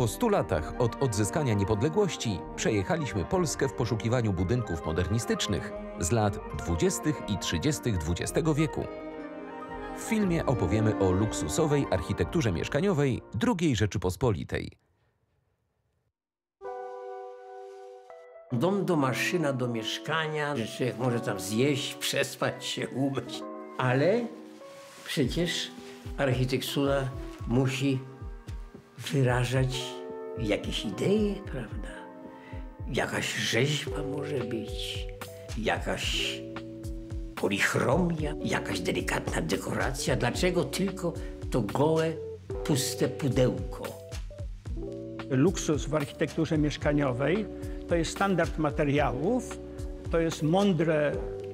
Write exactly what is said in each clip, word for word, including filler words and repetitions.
Po stu latach od odzyskania niepodległości przejechaliśmy Polskę w poszukiwaniu budynków modernistycznych z lat dwudziestych i trzydziestych dwudziestego wieku. W filmie opowiemy o luksusowej architekturze mieszkaniowej drugiej Rzeczypospolitej. Dom to maszyna do mieszkania, że człowiek może tam zjeść, przespać się, umyć. Ale przecież architektura musi wyrażać jakieś idee, prawda? Jakaś rzeźba może być, jakaś polichromia, jakaś delikatna dekoracja. Dlaczego tylko to gołe, puste pudełko? Luksus w architekturze mieszkaniowej to jest standard materiałów, to jest mądre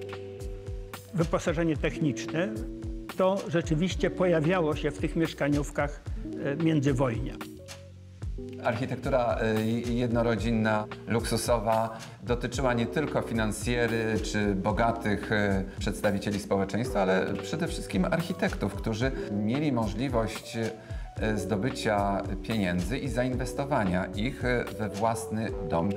wyposażenie techniczne. To rzeczywiście pojawiało się w tych mieszkaniówkach międzywojnia. Architektura jednorodzinna, luksusowa dotyczyła nie tylko finansjery czy bogatych przedstawicieli społeczeństwa, ale przede wszystkim architektów, którzy mieli możliwość zdobycia pieniędzy i zainwestowania ich we własny dom.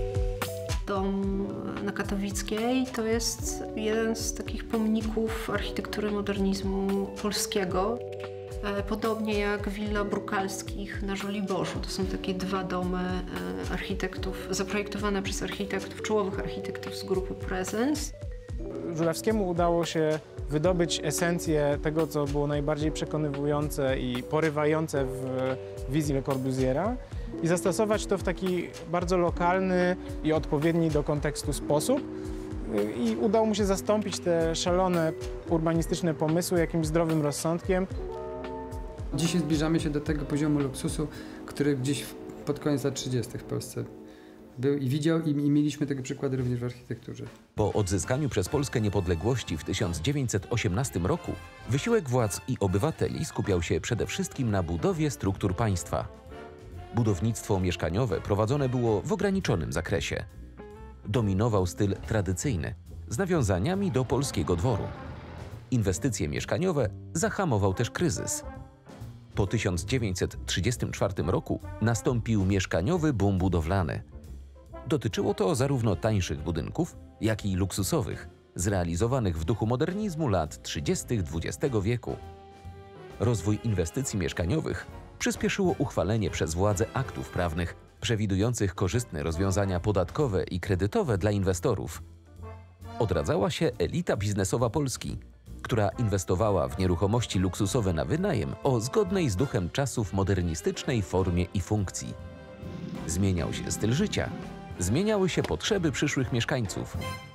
Dom na Katowickiej to jest jeden z takich pomników architektury modernizmu polskiego. Podobnie jak Willa Brukalskich na Żoliborzu. To są takie dwa domy architektów, zaprojektowane przez architektów, czołowych architektów z grupy Presence. Żurawskiemu udało się wydobyć esencję tego, co było najbardziej przekonywujące i porywające w wizji Le Corbusiera i zastosować to w taki bardzo lokalny i odpowiedni do kontekstu sposób. I udało mu się zastąpić te szalone urbanistyczne pomysły jakimś zdrowym rozsądkiem. Dzisiaj zbliżamy się do tego poziomu luksusu, który gdzieś pod koniec lat trzydziestych w Polsce był i widział, i, i mieliśmy tego przykłady również w architekturze. Po odzyskaniu przez Polskę niepodległości w tysiąc dziewięćset osiemnastym roku wysiłek władz i obywateli skupiał się przede wszystkim na budowie struktur państwa. Budownictwo mieszkaniowe prowadzone było w ograniczonym zakresie. Dominował styl tradycyjny z nawiązaniami do polskiego dworu. Inwestycje mieszkaniowe zahamował też kryzys. Po tysiąc dziewięćset trzydziestym czwartym roku nastąpił mieszkaniowy boom budowlany. Dotyczyło to zarówno tańszych budynków, jak i luksusowych, zrealizowanych w duchu modernizmu lat trzydziestych dwudziestego wieku. Rozwój inwestycji mieszkaniowych przyspieszyło uchwalenie przez władze aktów prawnych przewidujących korzystne rozwiązania podatkowe i kredytowe dla inwestorów. Odradzała się elita biznesowa Polski, która inwestowała w nieruchomości luksusowe na wynajem o zgodnej z duchem czasów modernistycznej formie i funkcji. Zmieniał się styl życia, zmieniały się potrzeby przyszłych mieszkańców.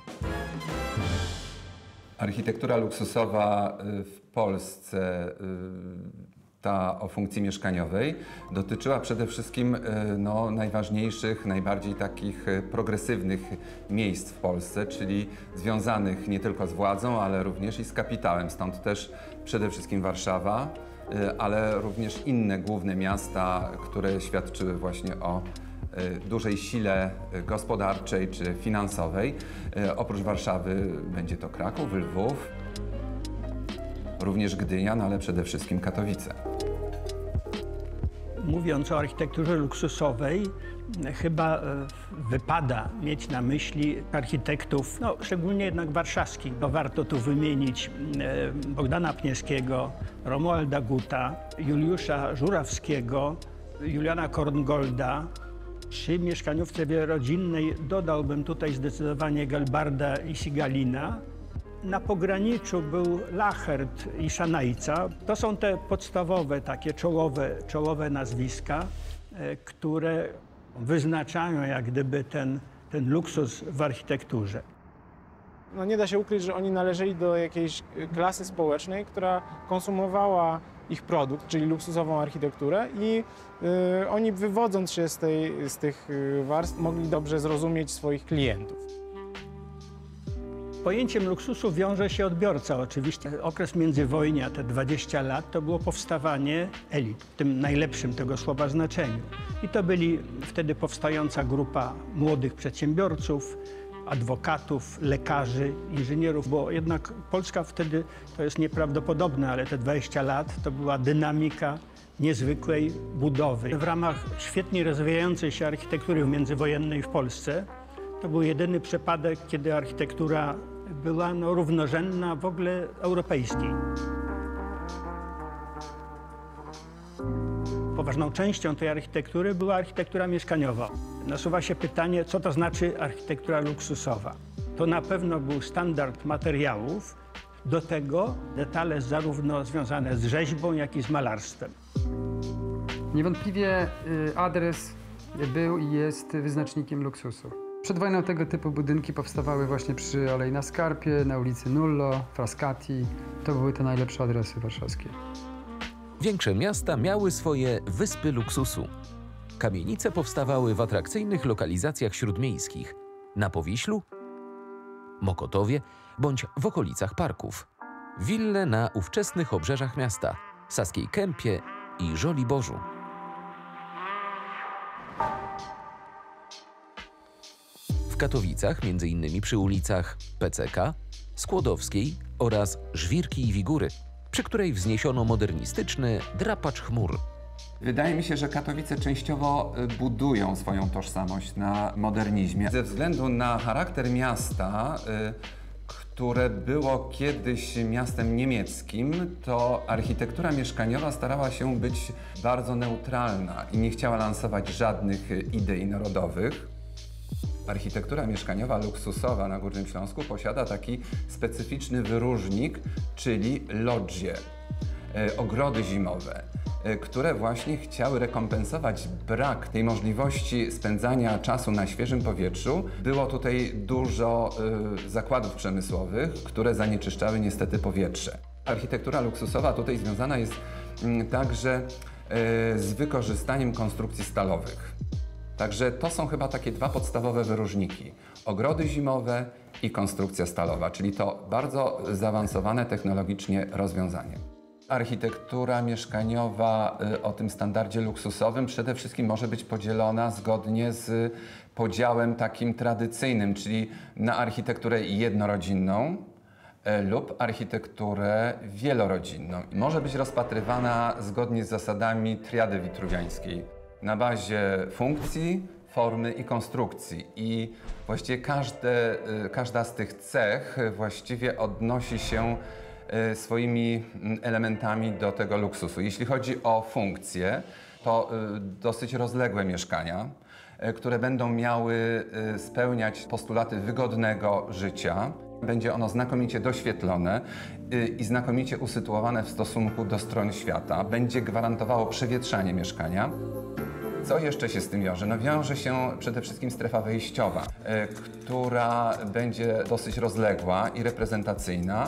Architektura luksusowa w Polsce, ta o funkcji mieszkaniowej, dotyczyła przede wszystkim no, najważniejszych, najbardziej takich progresywnych miejsc w Polsce, czyli związanych nie tylko z władzą, ale również i z kapitałem. Stąd też przede wszystkim Warszawa, ale również inne główne miasta, które świadczyły właśnie o dużej sile gospodarczej czy finansowej. Oprócz Warszawy będzie to Kraków, Lwów, również Gdynia, no ale przede wszystkim Katowice. Mówiąc o architekturze luksusowej, chyba wypada mieć na myśli architektów, no, szczególnie jednak warszawskich. Bo warto tu wymienić Bogdana Pniewskiego, Romualda Guta, Juliusza Żurawskiego, Juliana Korngolda. Przy mieszkaniówce wielorodzinnej dodałbym tutaj zdecydowanie Gelbarda i Sigalina. Na pograniczu był Lachert i Szanajca. To są te podstawowe, takie czołowe, czołowe nazwiska, które wyznaczają jak gdyby ten, ten luksus w architekturze. No nie da się ukryć, że oni należeli do jakiejś klasy społecznej, która konsumowała ich produkt, czyli luksusową architekturę i y, oni wywodząc się z, tej, z tych warstw mogli dobrze zrozumieć swoich klientów. Pojęciem luksusu wiąże się odbiorca oczywiście. Okres międzywojnia, te dwadzieścia lat, to było powstawanie elit, w tym najlepszym tego słowa znaczeniu. I to byli wtedy powstająca grupa młodych przedsiębiorców, adwokatów, lekarzy, inżynierów, bo jednak Polska wtedy, to jest nieprawdopodobne, ale te dwadzieścia lat to była dynamika niezwykłej budowy. W ramach świetnie rozwijającej się architektury międzywojennej w Polsce to był jedyny przypadek, kiedy architektura była no, równorzędna w ogóle europejskiej. Poważną częścią tej architektury była architektura mieszkaniowa. Nasuwa się pytanie, co to znaczy architektura luksusowa. To na pewno był standard materiałów, do tego detale zarówno związane z rzeźbą, jak i z malarstwem. Niewątpliwie y, adres był i jest wyznacznikiem luksusu. Przed wojną tego typu budynki powstawały właśnie przy Alei na Skarpie, na ulicy Nullo, Frascati. To były te najlepsze adresy warszawskie. Większe miasta miały swoje wyspy luksusu. Kamienice powstawały w atrakcyjnych lokalizacjach śródmiejskich, na Powiślu, Mokotowie bądź w okolicach parków. Wille na ówczesnych obrzeżach miasta, Saskiej Kępie i Żoliborzu. W Katowicach, między innymi przy ulicach P C K, Skłodowskiej oraz Żwirki i Wigury, przy której wzniesiono modernistyczny drapacz chmur. Wydaje mi się, że Katowice częściowo budują swoją tożsamość na modernizmie. Ze względu na charakter miasta, które było kiedyś miastem niemieckim, to architektura mieszkaniowa starała się być bardzo neutralna i nie chciała lansować żadnych idei narodowych. Architektura mieszkaniowa luksusowa na Górnym Śląsku posiada taki specyficzny wyróżnik, czyli lodże, e, ogrody zimowe, e, które właśnie chciały rekompensować brak tej możliwości spędzania czasu na świeżym powietrzu. Było tutaj dużo e, zakładów przemysłowych, które zanieczyszczały niestety powietrze. Architektura luksusowa tutaj związana jest m, także e, z wykorzystaniem konstrukcji stalowych. Także to są chyba takie dwa podstawowe wyróżniki. Ogrody zimowe i konstrukcja stalowa, czyli to bardzo zaawansowane technologicznie rozwiązanie. Architektura mieszkaniowa o tym standardzie luksusowym przede wszystkim może być podzielona zgodnie z podziałem takim tradycyjnym, czyli na architekturę jednorodzinną lub architekturę wielorodzinną. Może być rozpatrywana zgodnie z zasadami triady witruwiańskiej. Na bazie funkcji, formy i konstrukcji. I właściwie każde, każda z tych cech właściwie odnosi się swoimi elementami do tego luksusu. Jeśli chodzi o funkcje, to dosyć rozległe mieszkania, które będą miały spełniać postulaty wygodnego życia. Będzie ono znakomicie doświetlone i znakomicie usytuowane w stosunku do stron świata. Będzie gwarantowało przewietrzanie mieszkania. Co jeszcze się z tym wiąże? No wiąże się przede wszystkim strefa wejściowa, y, która będzie dosyć rozległa i reprezentacyjna.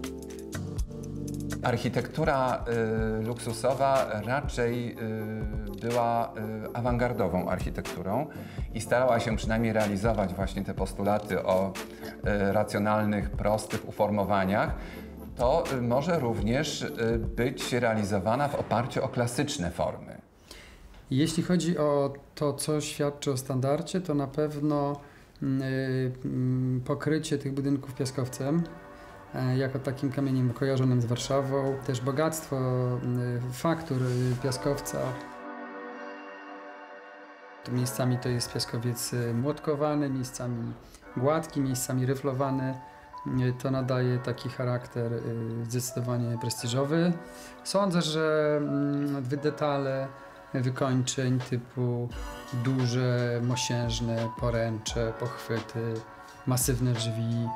Architektura y, luksusowa raczej y, była y, awangardową architekturą i starała się przynajmniej realizować właśnie te postulaty o y, racjonalnych, prostych uformowaniach. To y, może również y, być realizowana w oparciu o klasyczne formy. Jeśli chodzi o to, co świadczy o standardzie, to na pewno y, y, pokrycie tych budynków piaskowcem, y, jako takim kamieniem kojarzonym z Warszawą, też bogactwo y, faktur y, piaskowca. To miejscami to jest piaskowiec młotkowany, miejscami gładki, miejscami ryflowany. Y, to nadaje taki charakter y, zdecydowanie prestiżowy. Sądzę, że y, detale wykończeń typu duże, mosiężne poręcze, pochwyty, masywne drzwi,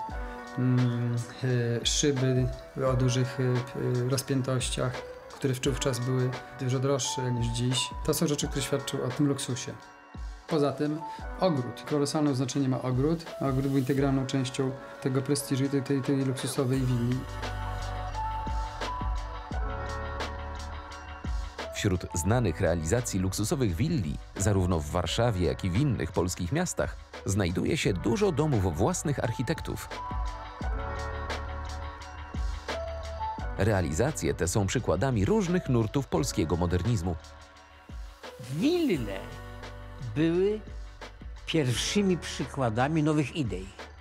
szyby o dużych rozpiętościach, które wówczas były dużo droższe niż dziś. To są rzeczy, które świadczą o tym luksusie. Poza tym ogród. Kolosalne znaczenie ma ogród. Ogród był integralną częścią tego prestiżu i tej, tej, tej luksusowej willi. Wśród znanych realizacji luksusowych willi, zarówno w Warszawie, jak i w innych polskich miastach, znajduje się dużo domów własnych architektów. Realizacje te są przykładami różnych nurtów polskiego modernizmu. Wille były pierwszymi przykładami nowych idei.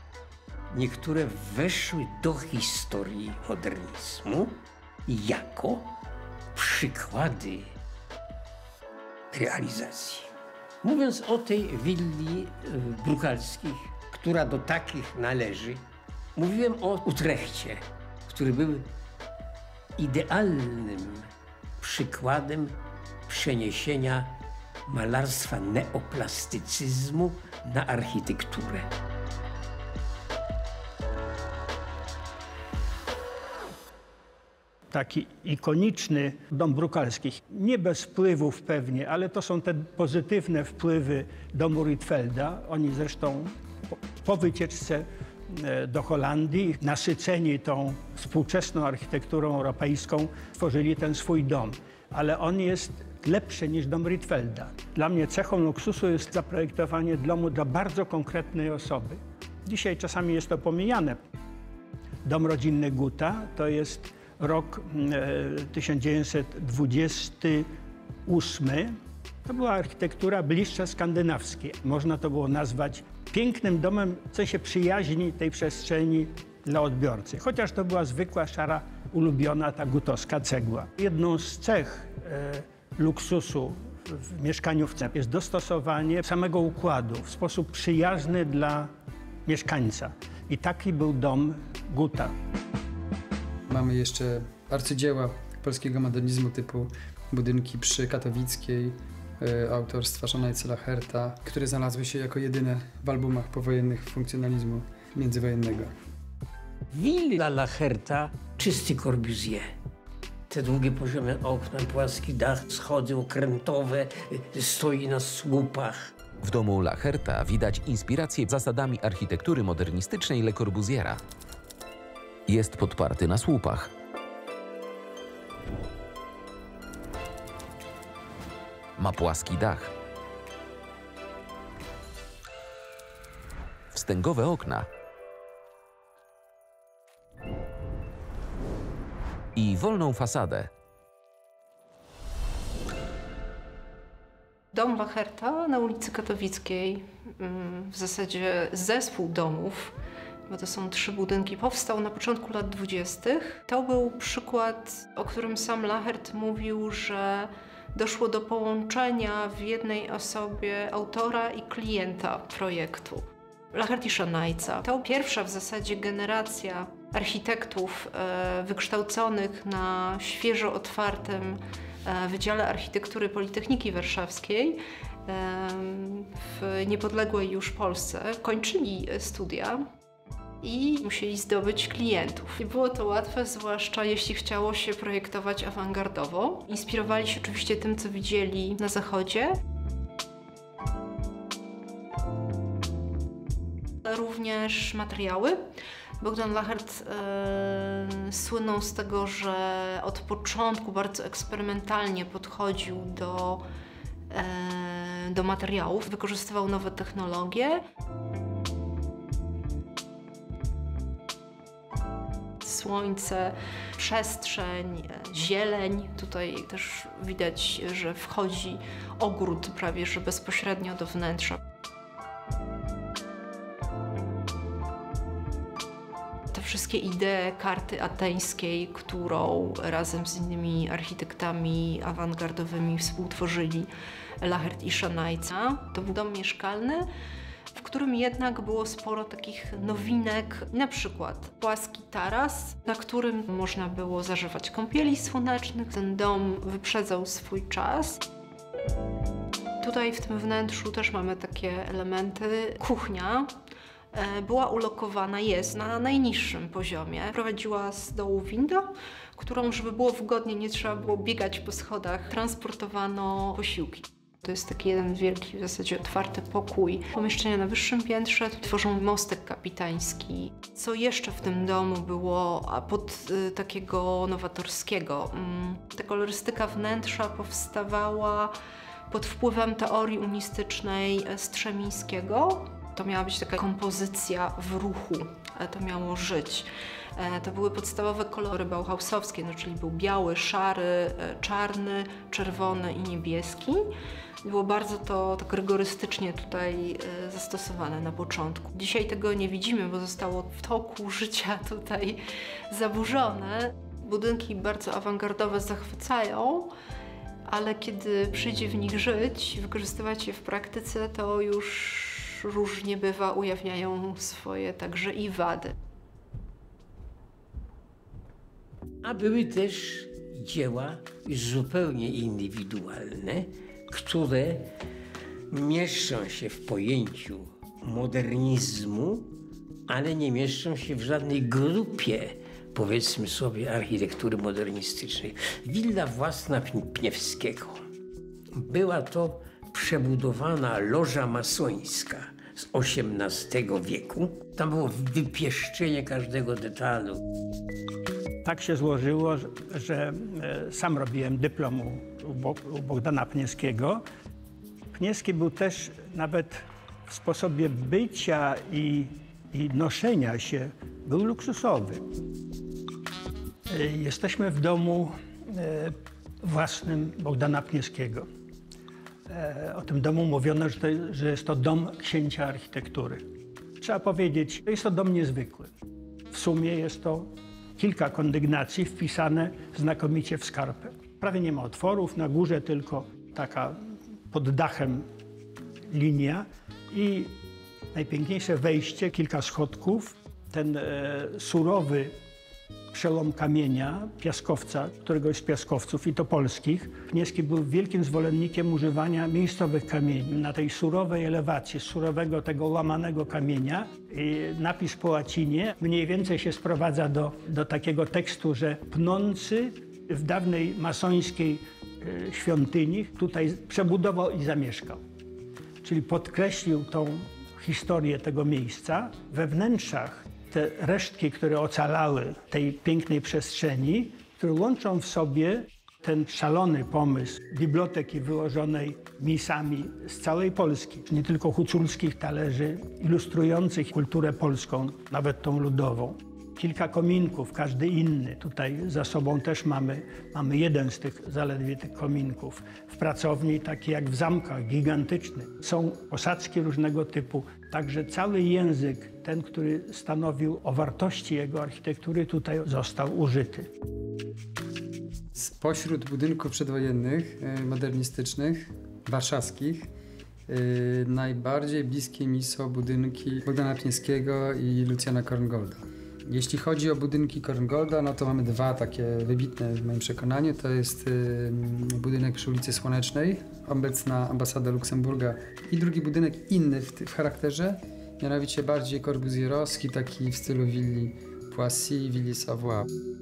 niektóre weszły do historii modernizmu jako przykłady realizacji. Mówiąc o tej willi brukalskich, która do takich należy, mówiłem o Utrechcie, który był idealnym przykładem przeniesienia malarstwa neoplastycyzmu na architekturę. Taki ikoniczny dom Brukalskich, nie bez wpływów pewnie, ale to są te pozytywne wpływy domu Rietvelde. Oni zresztą po, po wycieczce do Holandii, nasyceni tą współczesną architekturą europejską, tworzyli ten swój dom. Ale on jest lepszy niż dom Rietvelda. Dla mnie cechą luksusu jest zaprojektowanie domu dla bardzo konkretnej osoby. Dzisiaj czasami jest to pomijane. Dom rodzinny Guta to jest rok tysiąc dziewięćset dwudziesty ósmy. To była architektura bliższa skandynawskiej. Można to było nazwać pięknym domem w sensie przyjaźni tej przestrzeni dla odbiorcy. Chociaż to była zwykła, szara, ulubiona ta gutowska cegła. Jedną z cech e, luksusu w mieszkaniówce jest dostosowanie samego układu w sposób przyjazny dla mieszkańca. I taki był dom Guta. Mamy jeszcze arcydzieła polskiego modernizmu typu budynki przy Katowickiej y, autorstwa Szanajcy Lacherta, które znalazły się jako jedyne w albumach powojennych funkcjonalizmu międzywojennego. Willa Lacherta, czysty Corbusier. Te długie poziome okna, płaski dach, schody okrętowe, stoi na słupach. W domu Lacherta widać inspirację zasadami architektury modernistycznej Le Corbusiera. Jest podparty na słupach. Ma płaski dach. Wstęgowe okna. I wolną fasadę. Dom Lacherta na ulicy Katowickiej, w zasadzie zespół domów, bo to są trzy budynki, powstał na początku lat dwudziestych. To był przykład, o którym sam Lachert mówił, że doszło do połączenia w jednej osobie autora i klienta projektu. Lachert i Szanajca to pierwsza w zasadzie generacja architektów e, wykształconych na świeżo otwartym e, Wydziale Architektury Politechniki Warszawskiej e, w niepodległej już Polsce. Kończyli studia i musieli zdobyć klientów. Nie było to łatwe, zwłaszcza jeśli chciało się projektować awangardowo. Inspirowali się oczywiście tym, co widzieli na zachodzie. Również materiały. Bogdan Lachert e, słynął z tego, że od początku bardzo eksperymentalnie podchodził do, e, do materiałów, wykorzystywał nowe technologie. Słońce, przestrzeń, zieleń. Tutaj też widać, że wchodzi ogród prawie że bezpośrednio do wnętrza. Te wszystkie idee karty ateńskiej, którą razem z innymi architektami awangardowymi współtworzyli Lachert i Szanajca. To był dom mieszkalny, w którym jednak było sporo takich nowinek, na przykład płaski taras, na którym można było zażywać kąpieli słonecznych. Ten dom wyprzedzał swój czas. Tutaj w tym wnętrzu też mamy takie elementy. Kuchnia była ulokowana, jest na najniższym poziomie. Prowadziła z dołu windę, którą, żeby było wygodnie, nie trzeba było biegać po schodach, transportowano posiłki. To jest taki jeden wielki, w zasadzie otwarty pokój. Pomieszczenia na wyższym piętrze tworzą mostek kapitański. Co jeszcze w tym domu było pod y, takiego nowatorskiego? Y, ta kolorystyka wnętrza powstawała pod wpływem teorii unistycznej Strzemińskiego. To miała być taka kompozycja w ruchu, to miało żyć. To były podstawowe kolory bauhausowskie, no, czyli był biały, szary, czarny, czerwony i niebieski. Było bardzo to tak rygorystycznie tutaj zastosowane na początku. Dzisiaj tego nie widzimy, bo zostało w toku życia tutaj zaburzone. Budynki bardzo awangardowe zachwycają, ale kiedy przyjdzie w nich żyć, wykorzystywać je w praktyce, to już różnie bywa, ujawniają swoje także i wady. A były też dzieła już zupełnie indywidualne, które mieszczą się w pojęciu modernizmu, ale nie mieszczą się w żadnej grupie, powiedzmy sobie, architektury modernistycznej. Willa własna Pniewskiego. Była to przebudowana loża masońska z osiemnastego wieku. Tam było wypieszczenie każdego detalu. Tak się złożyło, że sam robiłem dyplom u Bogdana Pniewskiego. Pniewski był też nawet w sposobie bycia i, i noszenia się, był luksusowy. Jesteśmy w domu własnym Bogdana Pniewskiego. O tym domu mówiono, że, to, że jest to dom księcia architektury. Trzeba powiedzieć, że jest to dom niezwykły. W sumie jest to kilka kondygnacji wpisane znakomicie w skarpę. Prawie nie ma otworów, na górze tylko taka pod dachem linia i najpiękniejsze wejście, kilka schodków. Ten e, surowy przełom kamienia, piaskowca, któregoś z piaskowców i to polskich. Pniewski był wielkim zwolennikiem używania miejscowych kamieni. Na tej surowej elewacji, z surowego tego łamanego kamienia, i napis po łacinie mniej więcej się sprowadza do, do takiego tekstu, że pnący w dawnej masońskiej e, świątyni tutaj przebudował i zamieszkał. Czyli podkreślił tą historię tego miejsca. We wnętrzach te resztki, które ocalały tej pięknej przestrzeni, które łączą w sobie ten szalony pomysł biblioteki wyłożonej misami z całej Polski, nie tylko huculskich talerzy ilustrujących kulturę polską, nawet tą ludową. Kilka kominków, każdy inny. Tutaj za sobą też mamy, mamy jeden z tych zaledwie tych kominków. W pracowni, takie jak w zamkach, gigantyczny. Są posadzki różnego typu. Także cały język, ten, który stanowił o wartości jego architektury, tutaj został użyty. Spośród budynków przedwojennych, modernistycznych, warszawskich, najbardziej bliskie mi są budynki Bogdana Pniewskiego i Lucjana Korngolda. Jeśli chodzi o budynki Korngolda, no to mamy dwa takie wybitne w moim przekonaniu. To jest y, budynek przy ulicy Słonecznej, obecna ambasada Luksemburga, i drugi budynek inny w, w charakterze, mianowicie bardziej korbuzjerowski, taki w stylu willi Poissy, willi Savoie.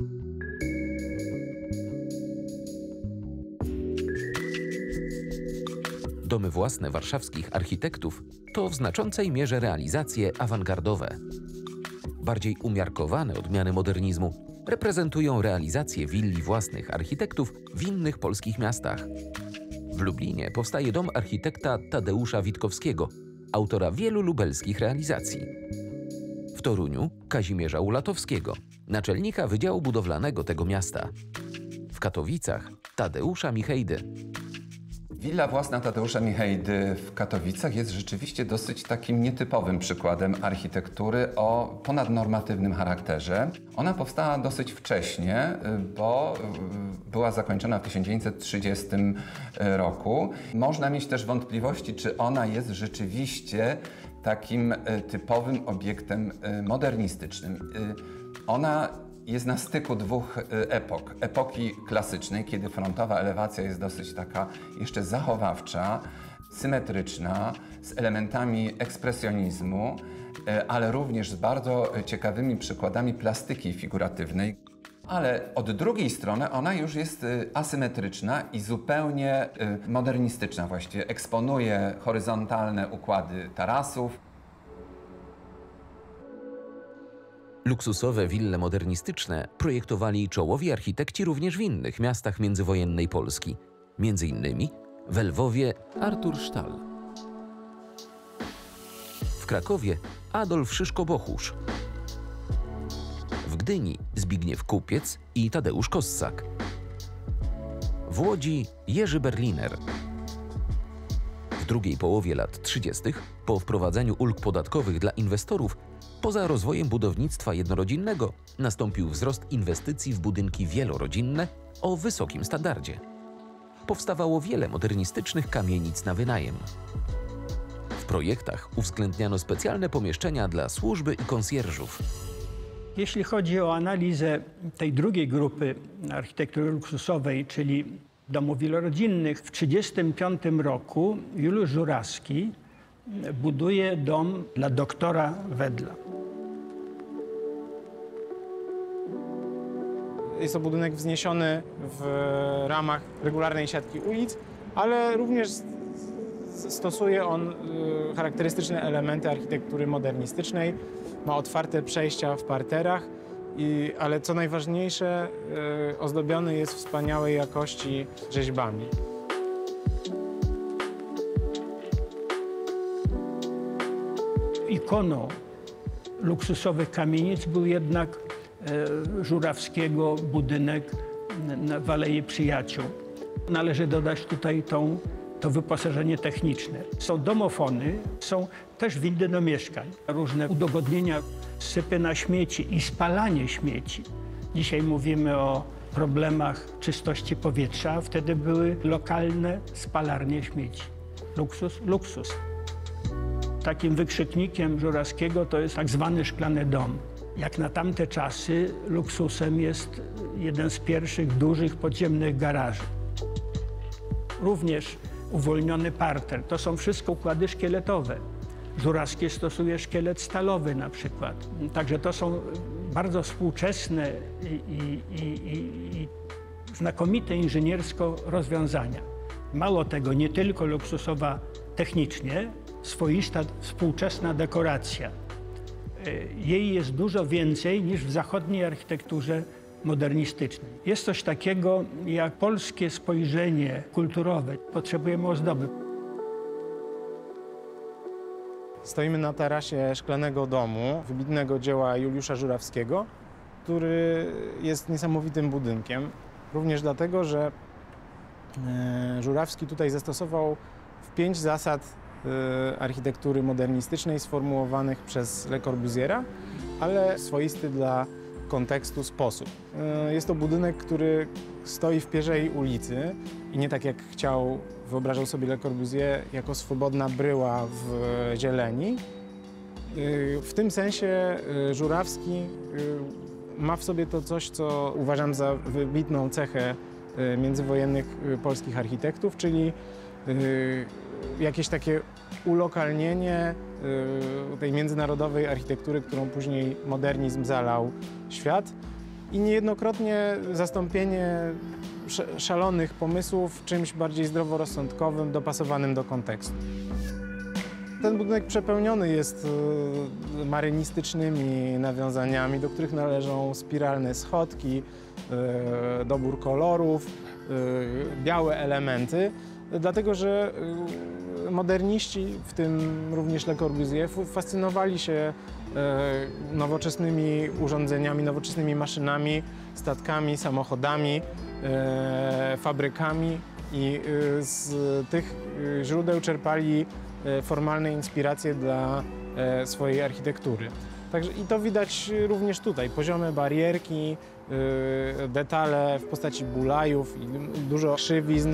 Domy własne warszawskich architektów to w znaczącej mierze realizacje awangardowe. Bardziej umiarkowane odmiany modernizmu reprezentują realizacje willi własnych architektów w innych polskich miastach. W Lublinie powstaje dom architekta Tadeusza Witkowskiego, autora wielu lubelskich realizacji. W Toruniu Kazimierza Ulatowskiego, naczelnika Wydziału Budowlanego tego miasta. W Katowicach Tadeusza Michejdy. Willa własna Tadeusza Michejdy w Katowicach jest rzeczywiście dosyć takim nietypowym przykładem architektury o ponadnormatywnym charakterze. Ona powstała dosyć wcześnie, bo była zakończona w tysiąc dziewięćset trzydziestym roku. Można mieć też wątpliwości, czy ona jest rzeczywiście takim typowym obiektem modernistycznym. Ona jest na styku dwóch epok. Epoki klasycznej, kiedy frontowa elewacja jest dosyć taka jeszcze zachowawcza, symetryczna, z elementami ekspresjonizmu, ale również z bardzo ciekawymi przykładami plastyki figuratywnej. Ale od drugiej strony ona już jest asymetryczna i zupełnie modernistyczna właściwie. Eksponuje horyzontalne układy tarasów. Luksusowe wille modernistyczne projektowali czołowi architekci również w innych miastach międzywojennej Polski. Między innymi w Lwowie Artur Sztal. W Krakowie Adolf Szyszko-Bochusz. W Gdyni Zbigniew Kupiec i Tadeusz Kossak. W Łodzi Jerzy Berliner. W drugiej połowie lat trzydziestych, po wprowadzeniu ulg podatkowych dla inwestorów, poza rozwojem budownictwa jednorodzinnego, nastąpił wzrost inwestycji w budynki wielorodzinne o wysokim standardzie. Powstawało wiele modernistycznych kamienic na wynajem. W projektach uwzględniano specjalne pomieszczenia dla służby i konsjerżów. Jeśli chodzi o analizę tej drugiej grupy architektury luksusowej, czyli domów wielorodzinnych, w tysiąc dziewięćset trzydziestym piątym roku Juliusz Żurawski buduje dom dla doktora Wedla. Jest to budynek wzniesiony w ramach regularnej siatki ulic, ale również stosuje on charakterystyczne elementy architektury modernistycznej. Ma otwarte przejścia w parterach, i, ale co najważniejsze, ozdobiony jest wspaniałej jakości rzeźbami. Ikoną luksusowych kamienic był jednak Żurawskiego budynek w Alei Przyjaciół. Należy dodać tutaj tą, to wyposażenie techniczne. Są domofony, są też windy do mieszkań, różne udogodnienia, sypy na śmieci i spalanie śmieci. Dzisiaj mówimy o problemach czystości powietrza, a wtedy były lokalne spalarnie śmieci. Luksus, luksus. Takim wykrzyknikiem Żurawskiego to jest tak zwany szklany dom. Jak na tamte czasy luksusem jest jeden z pierwszych dużych podziemnych garaży. Również uwolniony parter. To są wszystko układy szkieletowe. Żurawski stosuje szkielet stalowy na przykład. Także to są bardzo współczesne i, i, i, i znakomite inżyniersko rozwiązania. Mało tego, nie tylko luksusowa technicznie, swoista współczesna dekoracja. Jej jest dużo więcej niż w zachodniej architekturze modernistycznej. Jest coś takiego jak polskie spojrzenie kulturowe. Potrzebujemy ozdoby. Stoimy na tarasie szklanego domu, wybitnego dzieła Juliusza Żurawskiego, który jest niesamowitym budynkiem. Również dlatego, że Żurawski tutaj zastosował w pięć zasad architektury modernistycznej sformułowanych przez Le Corbusiera, ale swoisty dla kontekstu sposób. Jest to budynek, który stoi w pierzei ulicy i nie tak jak chciał, wyobrażał sobie Le Corbusier, jako swobodna bryła w zieleni. W tym sensie Żurawski ma w sobie to coś, co uważam za wybitną cechę międzywojennych polskich architektów, czyli jakieś takie ulokalnienie tej międzynarodowej architektury, którą później modernizm zalał świat, i niejednokrotnie zastąpienie szalonych pomysłów czymś bardziej zdroworozsądkowym, dopasowanym do kontekstu. Ten budynek przepełniony jest marynistycznymi nawiązaniami, do których należą spiralne schodki, dobór kolorów, białe elementy, dlatego że moderniści, w tym również Le Corbusier, fascynowali się nowoczesnymi urządzeniami, nowoczesnymi maszynami, statkami, samochodami, fabrykami i z tych źródeł czerpali formalne inspiracje dla swojej architektury. Także i to widać również tutaj. Poziome barierki, detale w postaci bulajów i dużo krzywizn.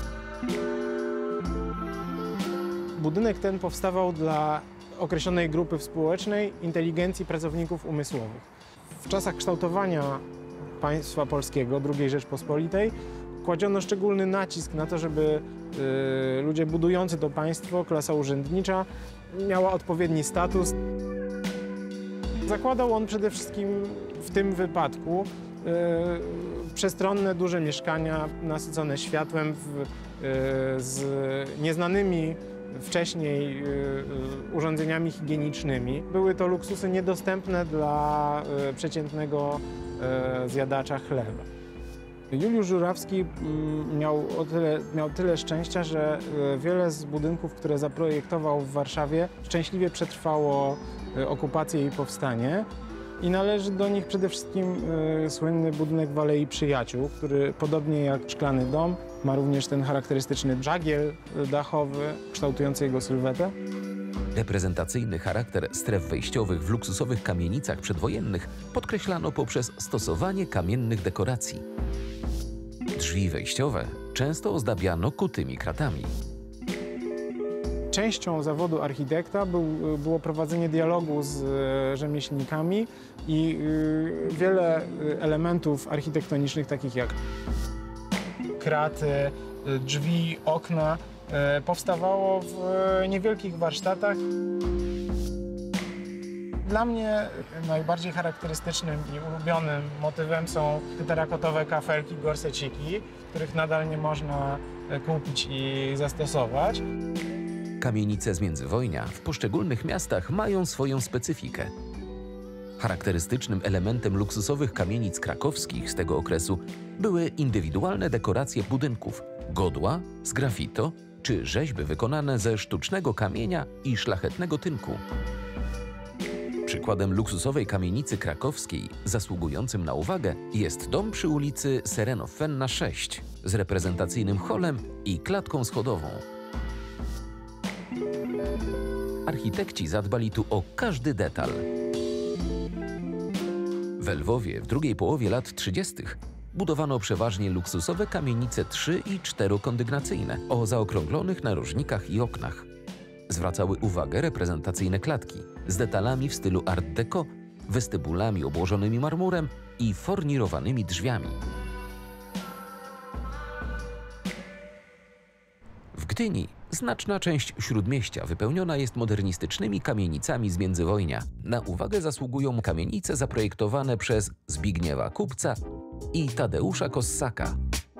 Budynek ten powstawał dla określonej grupy społecznej inteligencji pracowników umysłowych. W czasach kształtowania państwa polskiego, drugiej Rzeczpospolitej, kładziono szczególny nacisk na to, żeby y, ludzie budujący to państwo, klasa urzędnicza, miała odpowiedni status. Zakładał on przede wszystkim w tym wypadku y, przestronne, duże mieszkania nasycone światłem w, y, z nieznanymi wcześniej y, urządzeniami higienicznymi. Były to luksusy niedostępne dla y, przeciętnego y, zjadacza chleba. Juliusz Żurawski y, miał, o tyle, miał tyle szczęścia, że y, wiele z budynków, które zaprojektował w Warszawie, szczęśliwie przetrwało y, okupację i powstanie. I należy do nich przede wszystkim y, słynny budynek w Alei Przyjaciół, który podobnie jak Szklany Dom ma również ten charakterystyczny żagiel dachowy kształtujący jego sylwetę. Reprezentacyjny charakter stref wejściowych w luksusowych kamienicach przedwojennych podkreślano poprzez stosowanie kamiennych dekoracji. Drzwi wejściowe często ozdabiano kutymi kratami. Częścią zawodu architekta był, było prowadzenie dialogu z e, rzemieślnikami i e, wiele elementów architektonicznych, takich jak kraty, e, drzwi, okna, e, powstawało w e, niewielkich warsztatach. Dla mnie najbardziej charakterystycznym i ulubionym motywem są te terakotowe kafelki, gorseciki, których nadal nie można kupić i zastosować. Kamienice z międzywojnia w poszczególnych miastach mają swoją specyfikę. Charakterystycznym elementem luksusowych kamienic krakowskich z tego okresu były indywidualne dekoracje budynków, godła z grafito czy rzeźby wykonane ze sztucznego kamienia i szlachetnego tynku. Przykładem luksusowej kamienicy krakowskiej zasługującym na uwagę jest dom przy ulicy Serenofenna sześć z reprezentacyjnym holem i klatką schodową. Architekci zadbali tu o każdy detal. W Lwowie w drugiej połowie lat trzydziestych budowano przeważnie luksusowe kamienice trzy- i czterokondygnacyjne o zaokrąglonych narożnikach i oknach. Zwracały uwagę reprezentacyjne klatki z detalami w stylu Art Deco, westybulami obłożonymi marmurem i fornirowanymi drzwiami. W Gdyni znaczna część śródmieścia wypełniona jest modernistycznymi kamienicami z międzywojnia. Na uwagę zasługują kamienice zaprojektowane przez Zbigniewa Kupca i Tadeusza Kossaka.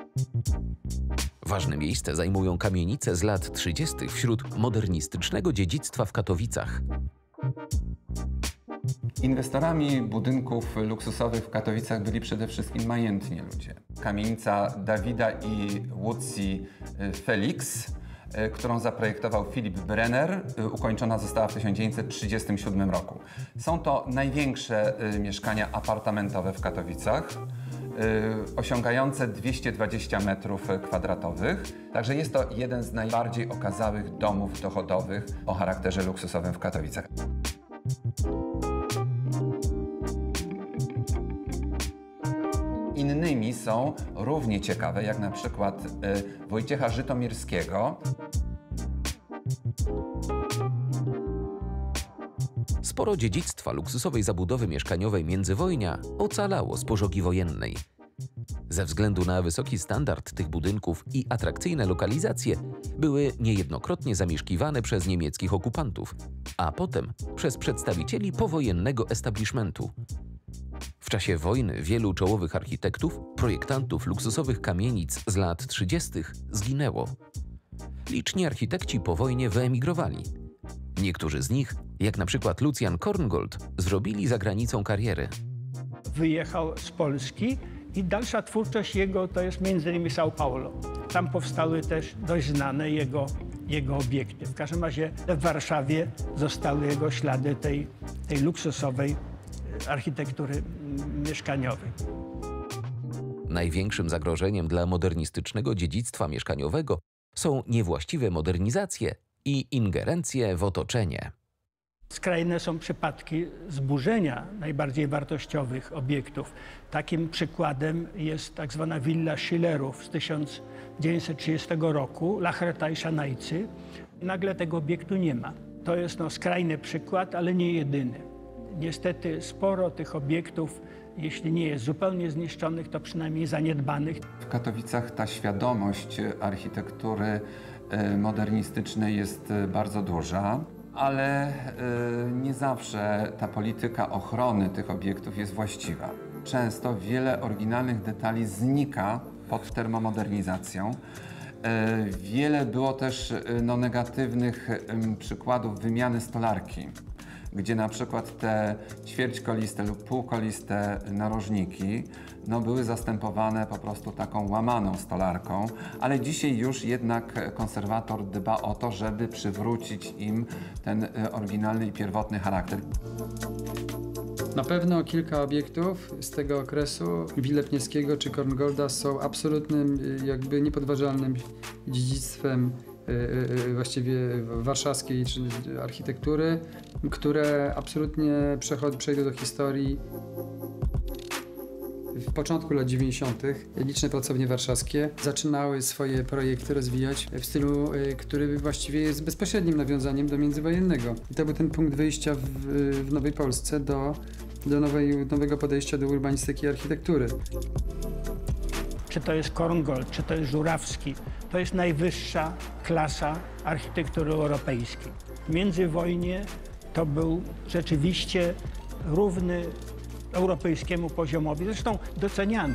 Ważne miejsce zajmują kamienice z lat trzydziestych wśród modernistycznego dziedzictwa w Katowicach. Inwestorami budynków luksusowych w Katowicach byli przede wszystkim majętni ludzie. Kamienica Dawida i Łucji Felix, którą zaprojektował Philipp Brenner, ukończona została w tysiąc dziewięćset trzydziestym siódmym roku. Są to największe mieszkania apartamentowe w Katowicach, osiągające dwieście dwadzieścia metrów kwadratowych. Także jest to jeden z najbardziej okazałych domów dochodowych o charakterze luksusowym w Katowicach. Innymi są równie ciekawe, jak na przykład y, Wojciecha Żytomierskiego. Sporo dziedzictwa luksusowej zabudowy mieszkaniowej międzywojnia ocalało z pożogi wojennej. Ze względu na wysoki standard tych budynków i atrakcyjne lokalizacje były niejednokrotnie zamieszkiwane przez niemieckich okupantów, a potem przez przedstawicieli powojennego establishmentu. W czasie wojny wielu czołowych architektów, projektantów luksusowych kamienic z lat trzydziestych zginęło. Liczni architekci po wojnie wyemigrowali. Niektórzy z nich, jak na przykład Lucjan Korngold, zrobili za granicą karierę. Wyjechał z Polski i dalsza twórczość jego to jest między innymi São Paulo. Tam powstały też dość znane jego, jego obiekty. W każdym razie w Warszawie zostały jego ślady tej, tej luksusowej architektury mieszkaniowej. Największym zagrożeniem dla modernistycznego dziedzictwa mieszkaniowego są niewłaściwe modernizacje i ingerencje w otoczenie. Skrajne są przypadki zburzenia najbardziej wartościowych obiektów. Takim przykładem jest tak zwana willa Schillerów z tysiąc dziewięćset trzydziestego roku, Lacheta i Szanajcy. Nagle tego obiektu nie ma. To jest no, skrajny przykład, ale nie jedyny. Niestety sporo tych obiektów, jeśli nie jest zupełnie zniszczonych, to przynajmniej zaniedbanych. W Katowicach ta świadomość architektury modernistycznej jest bardzo duża, ale nie zawsze ta polityka ochrony tych obiektów jest właściwa. Często wiele oryginalnych detali znika pod termomodernizacją. Wiele było też no, negatywnych przykładów wymiany stolarki, gdzie na przykład te ćwierćkoliste lub półkoliste narożniki no, były zastępowane po prostu taką łamaną stolarką, ale dzisiaj już jednak konserwator dba o to, żeby przywrócić im ten oryginalny i pierwotny charakter. Na pewno kilka obiektów z tego okresu Wille Pniewskiego czy Korngolda są absolutnym, jakby niepodważalnym dziedzictwem właściwie warszawskiej architektury, które absolutnie przejdą do historii. W początku lat dziewięćdziesiątych liczne pracownie warszawskie zaczynały swoje projekty rozwijać w stylu, który właściwie jest bezpośrednim nawiązaniem do międzywojennego. I to był ten punkt wyjścia w, w Nowej Polsce do, do nowej, nowego podejścia do urbanistyki i architektury. Czy to jest Korngold, czy to jest Żurawski, to jest najwyższa klasa architektury europejskiej. W międzywojnie to był rzeczywiście równy europejskiemu poziomowi, zresztą doceniany.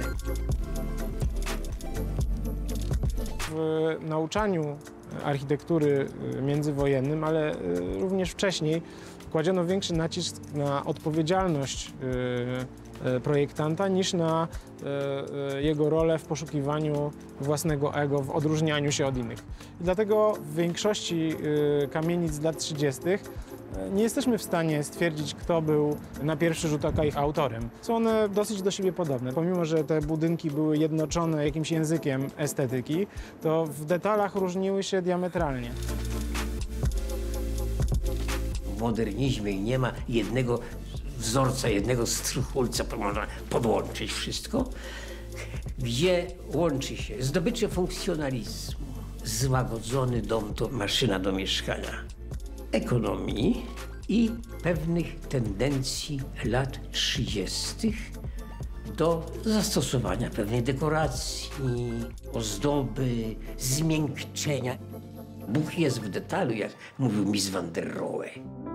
W nauczaniu architektury międzywojennym, ale również wcześniej kładziono większy nacisk na odpowiedzialność projektanta niż na jego rolę w poszukiwaniu własnego ego, w odróżnianiu się od innych. I dlatego w większości kamienic z lat trzydziestych nie jesteśmy w stanie stwierdzić, kto był na pierwszy rzut oka ich autorem. Są one dosyć do siebie podobne. Pomimo że te budynki były jednoczone jakimś językiem estetyki, to w detalach różniły się diametralnie. W modernizmie nie ma jednego wzorca, jednego strychulca, można podłączyć wszystko, gdzie łączy się zdobycze funkcjonalizmu, złagodzony dom to maszyna do mieszkania, ekonomii i pewnych tendencji lat trzydziestych do zastosowania pewnej dekoracji, ozdoby, zmiękczenia. Bóg jest w detalu, jak mówił miss van der Rohe.